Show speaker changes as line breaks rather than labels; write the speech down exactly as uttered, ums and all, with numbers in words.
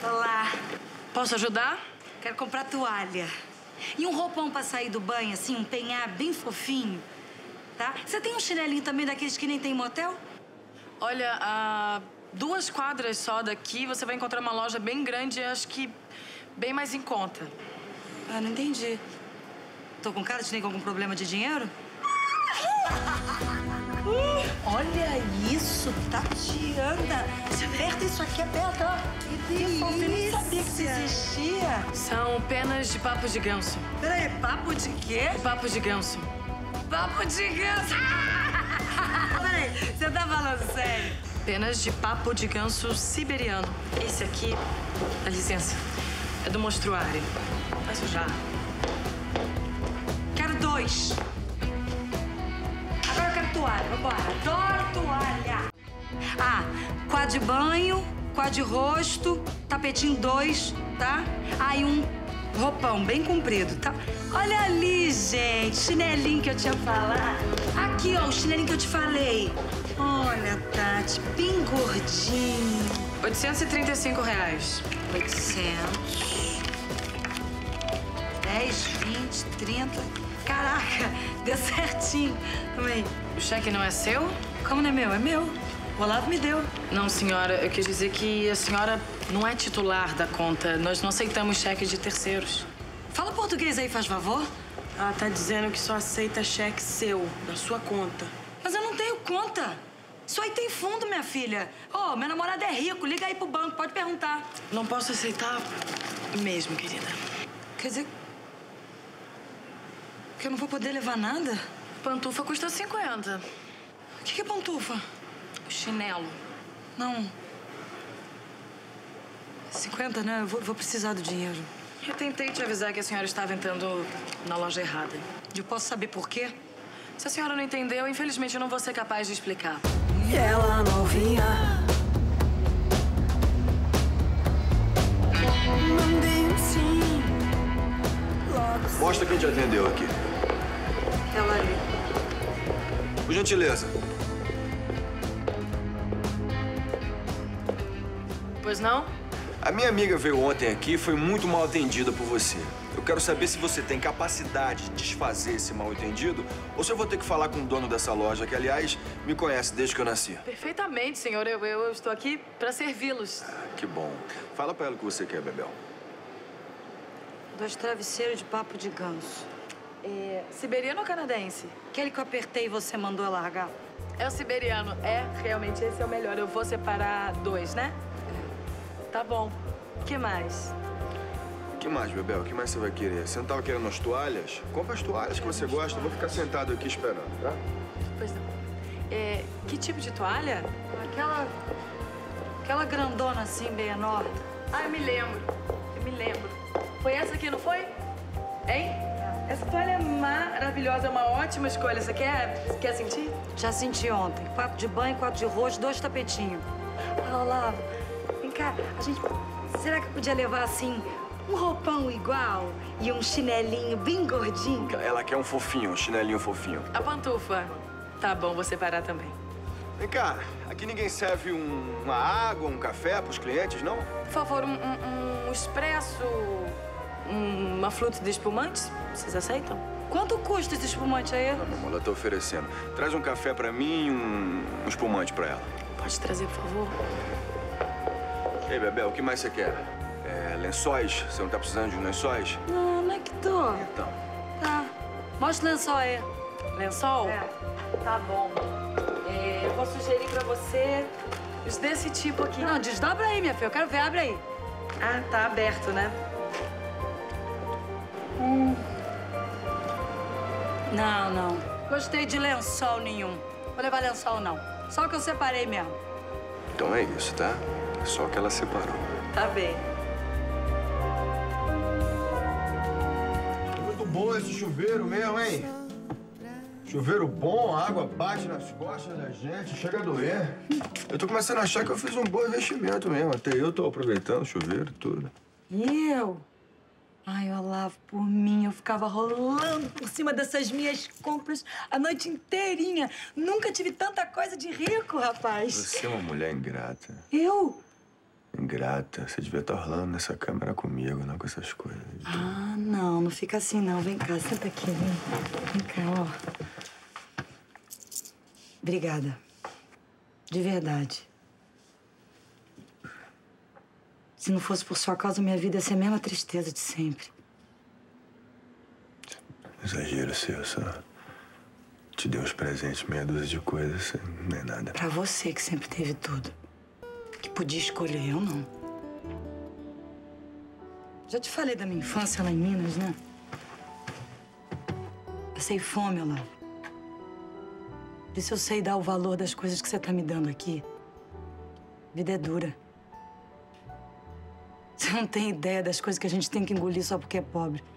Olá.
Posso ajudar?
Quero comprar toalha. E um roupão pra sair do banho, assim, um penhar bem fofinho, tá? Você tem um chinelinho também daqueles que nem tem em motel?
Olha, a duas quadras só daqui, você vai encontrar uma loja bem grande e acho que bem mais em conta.
Ah, não entendi. Tô com cara de nem com algum problema de dinheiro? Olha isso, Tatiana. Aperta isso aqui, aperta. Que delícia. Eu nem sabia que isso existia.
São penas de papo de ganso.
Peraí, papo de quê?
Papo de ganso.
Papo de ganso. Peraí, você tá falando sério?
Penas de papo de ganso siberiano. Esse aqui, dá licença, é do mostruário. Vai sujar.
Quero dois. Agora eu quero toalha, vambora. Adoro toalha. Ah, quadro de banho, quadro de rosto, tapetinho dois, tá? Ah, e um roupão bem comprido, tá? Olha ali, gente, chinelinho que eu tinha falado. Aqui, ó, o chinelinho que eu te falei. Olha, Tati, bem gordinho.
oitocentos e trinta e cinco reais.
oitocentos. dez, vinte, trinta. Caraca, deu certinho. Também.
O cheque não é seu?
Como não é meu? É meu. O Olavo me deu.
Não, senhora, eu quis dizer que a senhora não é titular da conta. Nós não aceitamos cheques de terceiros.
Fala português aí, faz favor.
Ela tá dizendo que só aceita cheque seu, da sua conta.
Mas eu não tenho conta. Isso aí tem fundo, minha filha. Ô, oh, meu namorado é rico. Liga aí pro banco, pode perguntar.
Não posso aceitar mesmo, querida.
Quer dizer... que eu não vou poder levar nada?
Pantufa custa cinquenta.
O que, que é pantufa?
Chinelo.
Não. cinquenta, né? Eu vou, vou precisar do dinheiro.
Eu tentei te avisar que a senhora estava entrando na loja errada.
Eu posso saber por quê?
Se a senhora não entendeu, infelizmente eu não vou ser capaz de explicar.
E ela novinha. Mandei um sim.
Mostra quem te atendeu aqui.
Ela ali.
Por gentileza.
Pois não?
A minha amiga veio ontem aqui e foi muito mal atendida por você. Eu quero saber se você tem capacidade de desfazer esse mal-entendido ou se eu vou ter que falar com o dono dessa loja, que, aliás, me conhece desde que eu nasci.
Perfeitamente, senhor. Eu, eu, eu estou aqui para servi-los.
Ah, que bom. Fala pra ela o que você quer, Bebel.
Dois travesseiros de papo de ganso.
É, siberiano ou canadense?
Aquele que eu apertei e você mandou largar.
É o siberiano. É, realmente, esse é o melhor. Eu vou separar dois, né? Tá bom. O que mais?
O que mais, Bebel? O que mais você vai querer? Você não tava querendo as toalhas? Compra as toalhas que você gosta. Eu vou ficar sentado aqui esperando, tá?
Pois não. É, que tipo de toalha?
Aquela... aquela grandona assim, bem enorme.
Ah, eu me lembro. Eu me lembro. Foi essa aqui, não foi? Hein? Essa toalha é maravilhosa, é uma ótima escolha. Você quer, quer sentir?
Já senti ontem. Quatro de banho, quatro de rosto, dois tapetinhos. Ah, Olavo, vem cá. A gente... será que podia levar, assim, um roupão igual e um chinelinho bem gordinho?
Ela quer um fofinho, um chinelinho fofinho.
A pantufa. Tá bom, vou separar também.
Vem cá, aqui ninguém serve um- uma água, um café pros clientes, não?
Por favor, um, um, um expresso, um- uma fruta de espumante. Vocês aceitam?
Quanto custa esse espumante aí?
Não, meu amor, ela tá oferecendo. Traz um café pra mim e um, um espumante pra ela.
Pode trazer, por favor?
Ei, Bebel, o que mais você quer? É, lençóis? Você não tá precisando de lençóis?
Não, não é que tô.
Então.
Tá. Mostra o lençol aí.
Lençol?
É.
Tá bom. É, eu vou sugerir pra você os desse tipo aqui.
Não, desdobra aí, minha filha. Eu quero ver. Abre aí.
Ah, tá aberto, né?
Não, não. Gostei de lençol nenhum. Vou levar lençol, não. Só o que eu separei mesmo.
Então é isso, tá? É só que ela separou.
Tá bem.
Muito bom esse chuveiro mesmo, hein? Chuveiro bom, a água bate nas costas da gente, chega a doer. Eu tô começando a achar que eu fiz um bom investimento mesmo. Até eu tô aproveitando o chuveiro e tudo.
E eu? Ai, Olavo, por mim, eu ficava rolando por cima dessas minhas compras a noite inteirinha. Nunca tive tanta coisa de rico, rapaz.
Você é uma mulher ingrata.
Eu?
Ingrata, você devia estar rolando nessa câmera comigo, não com essas coisas.
Ah, não, não fica assim não. Vem cá, senta aqui, vem. Vem cá, ó. Obrigada. De verdade. Se não fosse por sua causa, minha vida ia ser a mesma tristeza de sempre.
Exagero seu, só te dei uns presentes, meia dúzia de coisas, não é nada.
Pra você que sempre teve tudo. Que podia escolher, eu não. Já te falei da minha infância lá em Minas, né? Passei fome lá. Por isso eu sei dar o valor das coisas que você tá me dando aqui. A vida é dura. Você não tem ideia das coisas que a gente tem que engolir só porque é pobre.